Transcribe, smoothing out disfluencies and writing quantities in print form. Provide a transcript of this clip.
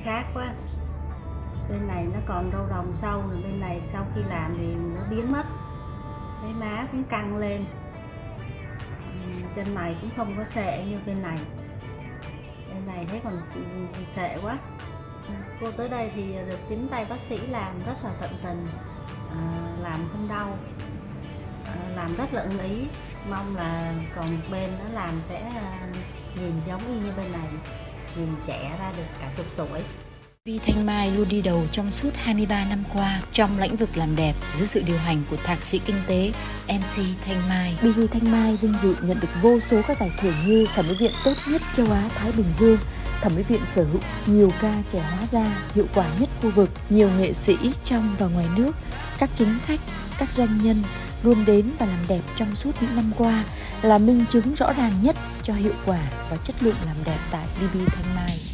khác quá. Bên này nó còn râu đồng sâu, rồi bên này sau khi làm thì nó biến mất. Thấy má cũng căng lên, chân mày cũng không có sệ như bên này. Bên này thấy còn sệ quá. Cô tới đây thì được chính tay bác sĩ làm rất là tận tình, làm không đau, làm rất là ưng ý. Mong là còn một bên nó làm sẽ nhìn giống y như bên này, nhìn trẻ ra được cả chục tuổi. Vi Thanh Mai luôn đi đầu trong suốt 23 năm qua trong lĩnh vực làm đẹp dưới sự điều hành của thạc sĩ kinh tế MC Thanh Mai. BB Thanh Mai vinh dự nhận được vô số các giải thưởng như thẩm mỹ viện tốt nhất châu Á Thái Bình Dương, thẩm mỹ viện sở hữu nhiều ca trẻ hóa da hiệu quả nhất khu vực, nhiều nghệ sĩ trong và ngoài nước, các chính khách, các doanh nhân luôn đến và làm đẹp trong suốt những năm qua là minh chứng rõ ràng nhất cho hiệu quả và chất lượng làm đẹp tại BB Thanh Mai.